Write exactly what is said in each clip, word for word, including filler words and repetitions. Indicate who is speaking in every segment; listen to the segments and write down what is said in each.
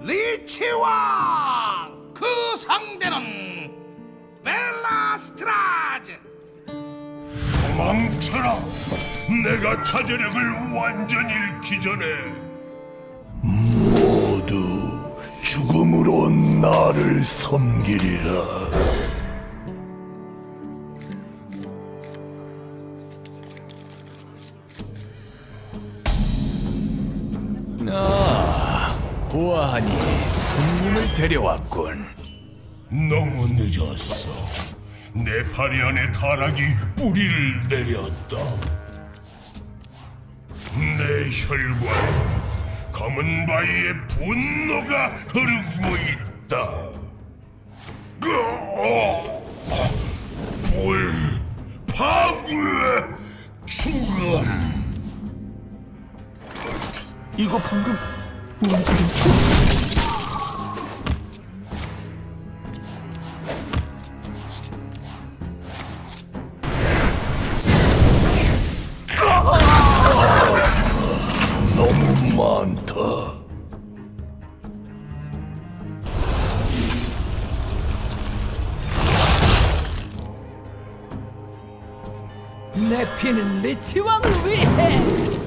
Speaker 1: 리치왕! 그 상대는 벨라스트라즈!
Speaker 2: 도망쳐라! 내가 자제력을 완전히 잃기 전에 모두 죽음으로 나를 섬기리라.
Speaker 3: 아, 보아하니 손님을 데려왔군.
Speaker 2: 너무 늦었어. 내 파리 안에 타락이 뿌리를 내렸다. 내 혈관에 검은 바위의 분노가 흐르고 있다. 불, 파괴, 죽음.
Speaker 3: 이거 방금 움직였어?
Speaker 2: 너무 많다.
Speaker 4: 내 피는 리치왕을 위해!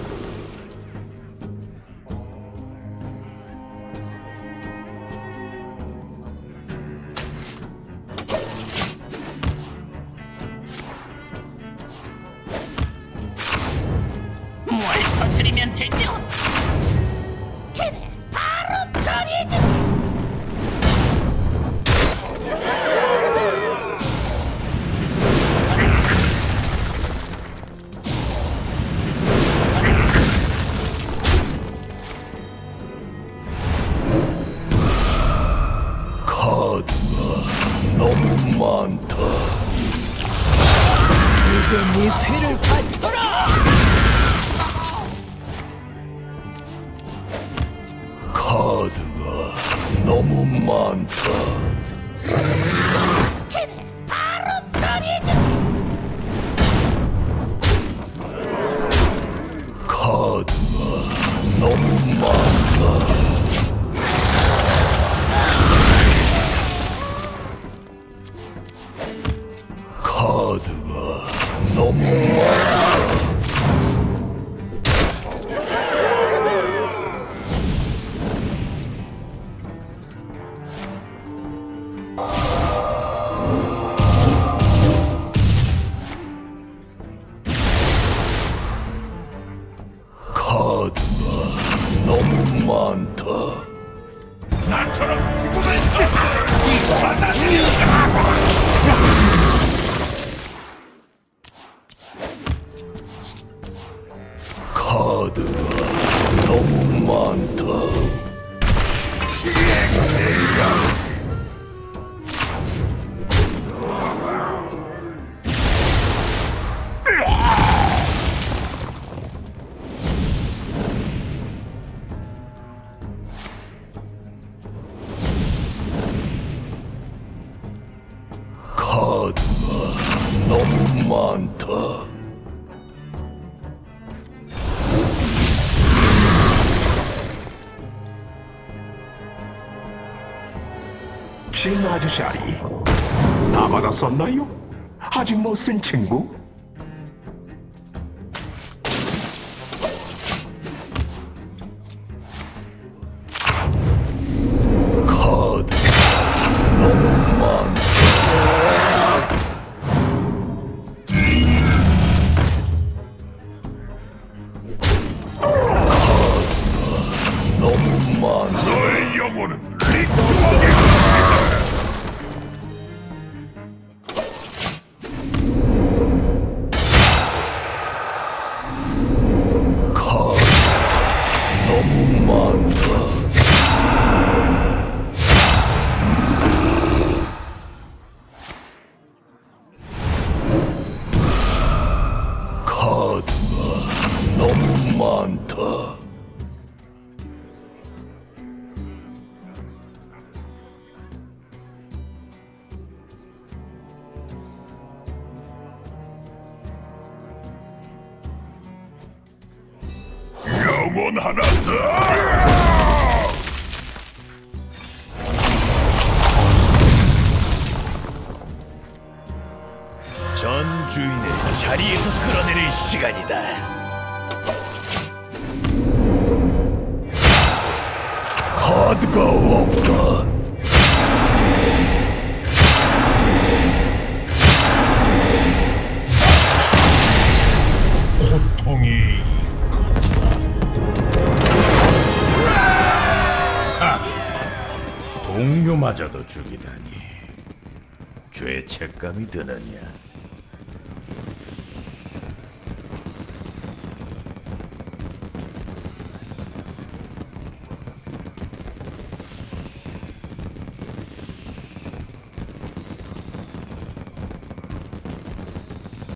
Speaker 5: 뭘 터뜨리면 되죠? 그래, 바로 처리해주지!
Speaker 2: 카드가 너무 많다.
Speaker 4: 이제 네 피를 바쳐라!
Speaker 2: 카드가 너무 많다.
Speaker 5: 그래, 바로 처리해주지!
Speaker 2: 카드가 너무 많다. 카드가 너무 많다. 카드가 너무 많다. 나처럼 죽음을 받아들여. 카드가 너무 많다. 카드가 너무 많다.
Speaker 6: 진 아저씨아리 다 받았었나요? 아직 못 쓴 친구?
Speaker 2: 카드 너무 많다. 카드가 너무 많다. 너의 영혼은 리치왕의 많다. 영혼 하나 더.
Speaker 3: 주인을 자리에서 끌어내릴 시간이다. 카드가 없다.
Speaker 2: 고통이
Speaker 7: 동료마저도 죽이다니 죄책감이 드느냐?